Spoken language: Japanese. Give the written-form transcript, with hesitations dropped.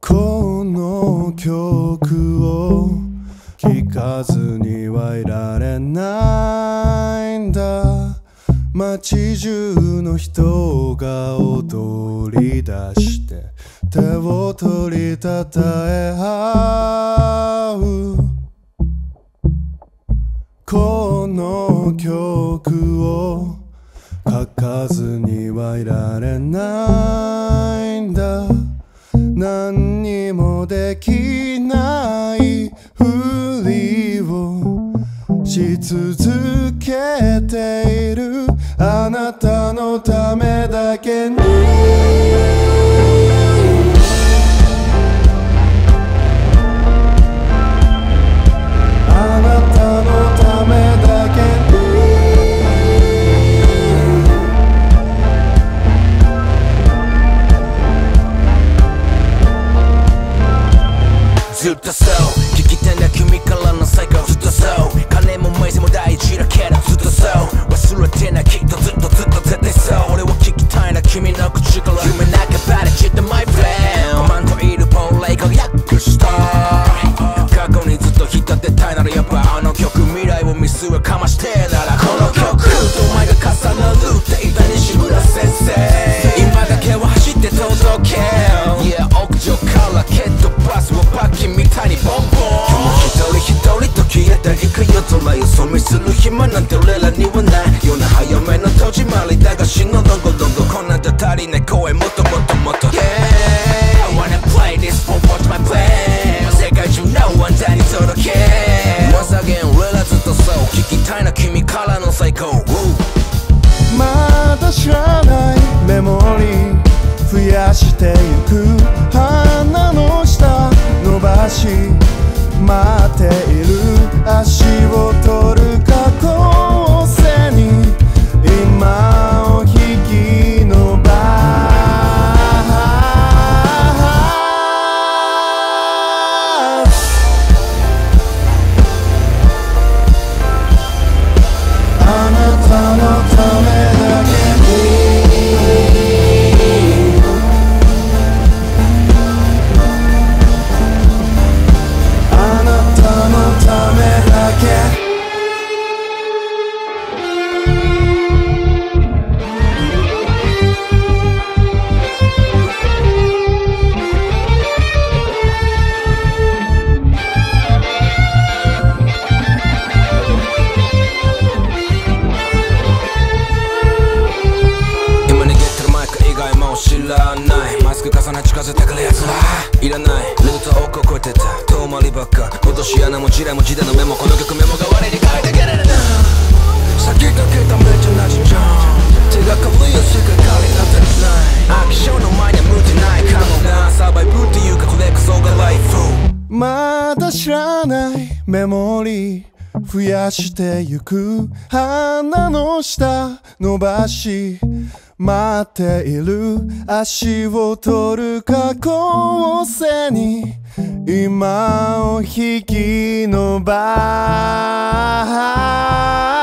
この曲を聴かずにはいられないんだ。街中の人が踊り出して手を取りたたえ合う。この曲を書かずにはいられないんだ。何にもできないふりをし続けているあなたのためだけに。あなたのためだけに。 ずっとそう聞きたいな君からの最高。ずっとそう金も名声も大事だけどずっとそう忘れてないきっとずっと絶対そう。俺は聞きたいな君の口から夢なんかバレちった my friend。 おまんといるポーレイ輝くスター。過去にずっと浸ってたいならやっぱあの曲未来を見据えかましてならこの曲とお前が重なるって言った西村先生。今だけは走って届け Yeah 屋上から蹴っ飛ばすをバキみたいにボンボン。今日も一人と消えていく夜空よそ見する暇なんて俺らにはない。夜な早めの戸締まりだが死のどんごどんごこんなんじゃ足りない声もっともっともっと Yeah I wanna play this for watch my plan。 世界中のワンダに届け Once again 俺らずっとそう聞きたいな君からの最高。 まだ知らないメモリー増やしてゆく鼻の下伸ばし待っている足を取る過去を背に今を引き伸ばす。あなたのためだけに。あなたのためだけ。 今握ってるマイク以外もう知らない。マスク重ね近づいてくるやつらいらない。ルートを超えてた遠回りばっか落とし穴も地雷も時代のメモ。この曲メモ代わりに書いてけれるな。先だけダメじゃないじゃん。手がかりよ世界変わりなんてない。アクションの前には向いてないかもな。サバイブっていうかこれこそがライフ。 まだ知らないメモリー増やしてゆく鼻の下伸ばし待っている足を取る過去を背に今を引き伸ば